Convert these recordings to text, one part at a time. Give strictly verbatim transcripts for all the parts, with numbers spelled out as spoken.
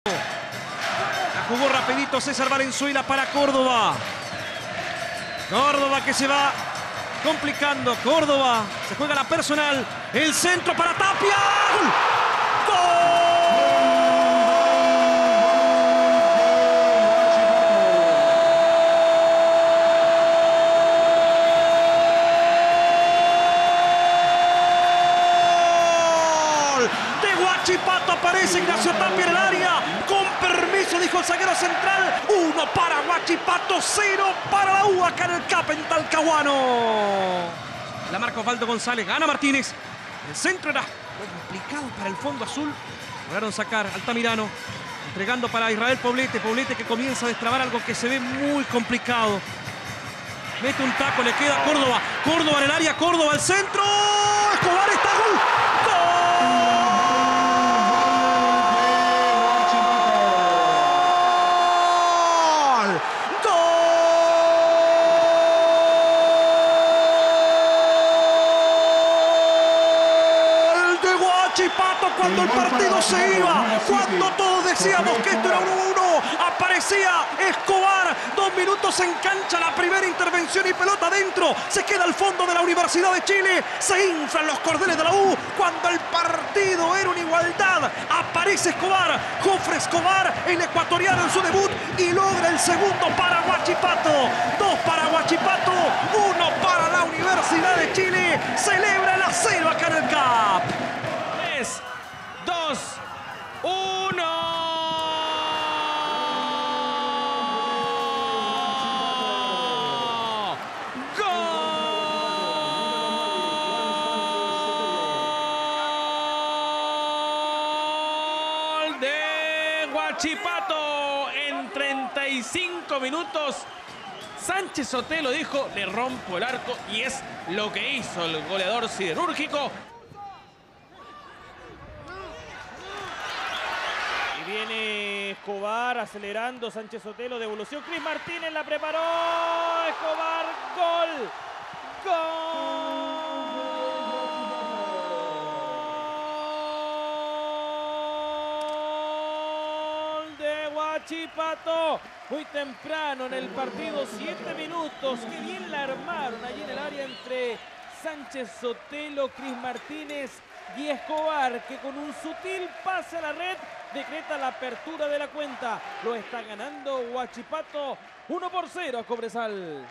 La jugó rapidito César Valenzuela para Córdoba. Córdoba que se va complicando. Córdoba se juega la personal. El centro para Tapia. ¡Gol! ¡Gol! De Huachipato aparece Ignacio Tapia en el área. Con permiso, dijo el zaguero central. Uno para Huachipato, cero para la U acá en el C A P en Talcahuano. La marca Osvaldo González, gana Martínez. El centro era complicado para el fondo azul. Lograron sacar Altamirano, entregando para Israel Poblete. Poblete que comienza a destrabar algo que se ve muy complicado. Mete un taco, le queda a Córdoba. Córdoba en el área, Córdoba al centro. Escobar está gol. ¡Gol! Huachipato cuando el partido se iba, cuando todos decíamos que esto era un uno uno, aparecía Escobar, dos minutos en cancha, la primera intervención y pelota adentro, se queda al fondo de la Universidad de Chile, se inflan los cordeles de la U, cuando el partido era una igualdad, aparece Escobar, Jofre Escobar, el ecuatoriano en su debut y logra el segundo para Huachipato, dos para Huachipato, uno para la Universidad de Chile, celebra el acero acá en el C A P. tres, dos, uno. ¡Gol de Huachipato! En treinta y cinco minutos, Sánchez Sotelo dijo, le rompo el arco, y es lo que hizo el goleador siderúrgico. Viene Escobar acelerando, Sánchez Sotelo, devolución, Cris Martínez la preparó, Escobar, gol, gol de Huachipato, muy temprano en el partido, siete minutos, que bien la armaron allí en el área entre Sánchez Sotelo, Cris Martínez y Escobar, que con un sutil pase a la red decreta la apertura de la cuenta. Lo está ganando Huachipato uno por cero a Cobresal.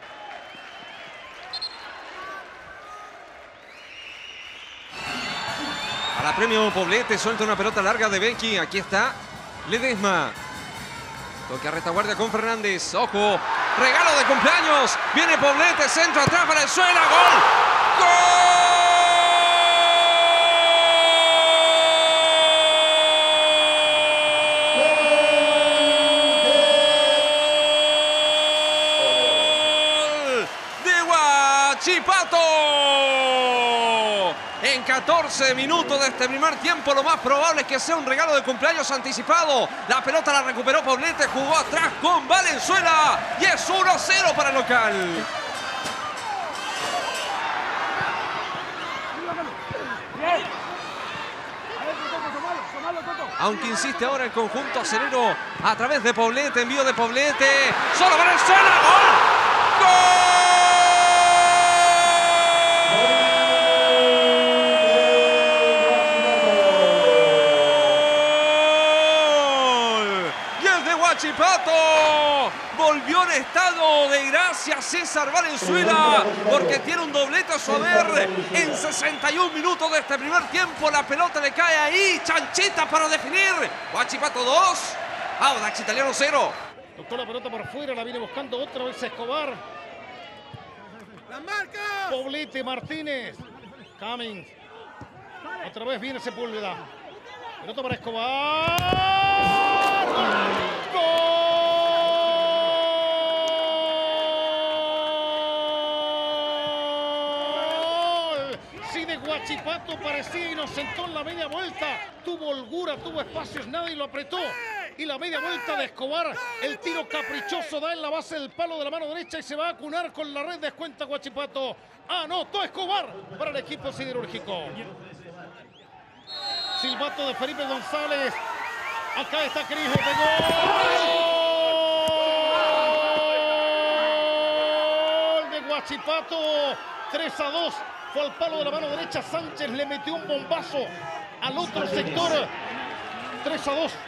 Para premio Poblete, suelta una pelota larga de Becky. Aquí está Ledesma. Toque a retaguardia con Fernández. Ojo, regalo de cumpleaños. Viene Poblete, centro atrás para el suelo. ¡Gol! ¡Gol! Huachipato. En catorce minutos de este primer tiempo, lo más probable es que sea un regalo de cumpleaños anticipado. La pelota la recuperó Poblete, jugó atrás con Valenzuela y es uno a cero para el local. Aunque insiste ahora el conjunto acelero a través de Poblete, envío de Poblete, solo Valenzuela, ¡gol! ¡Gol! Huachipato volvió en estado de gracia César Valenzuela porque tiene un doblete a su haber en sesenta y un minutos de este primer tiempo. La pelota le cae ahí, Chanchita para definir. Huachipato dos, Audax Italiano cero. Tocó la pelota por fuera, la viene buscando otra vez Escobar. ¡La marca! Poblete, Martínez, Cummings. Otra vez viene Sepúlveda. Pelota para Escobar. ¡Gol! Sí, de Huachipato parecía inocentón en la media vuelta. Tuvo holgura, tuvo espacios, nada y lo apretó. Y la media vuelta de Escobar, el tiro caprichoso da en la base del palo de la mano derecha y se va a acunar con la red. Descuenta Huachipato. Anotó Escobar para el equipo siderúrgico. Silbato de Felipe González. Acá está Cris, pegó. Gol de Huachipato. tres a dos. Fue al palo de la mano derecha. Sánchez le metió un bombazo al otro sector. tres a dos.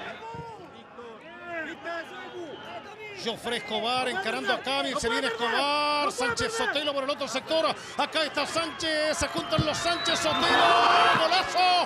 Joffre Escobar encarando a Cami, se viene Escobar, Sánchez Sotelo por el otro sector, acá está Sánchez, se juntan los Sánchez Sotelo, golazo,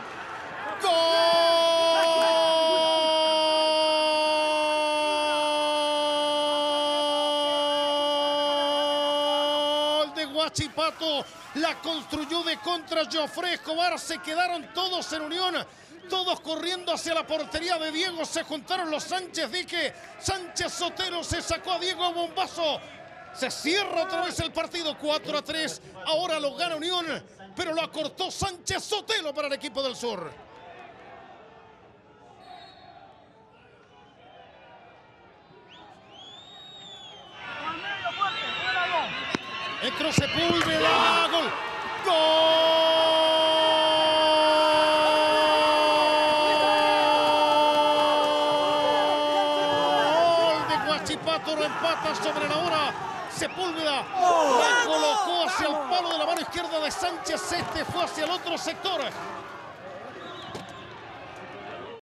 gol de Huachipato, la construyó de contra Joffre Escobar, se quedaron todos en unión. Todos corriendo hacia la portería de Diego. Se juntaron los Sánchez Dique. Sánchez Sotelo se sacó a Diego bombazo. Se cierra otra vez el partido. cuatro a tres. Ahora lo gana Unión. Pero lo acortó Sánchez Sotelo para el equipo del sur. Entró Sepúlveda. Gol. Gol. Huachipato lo empata sobre la hora. Sepúlveda la colocó hacia el palo de la mano izquierda de Sánchez. Este fue hacia el otro sector.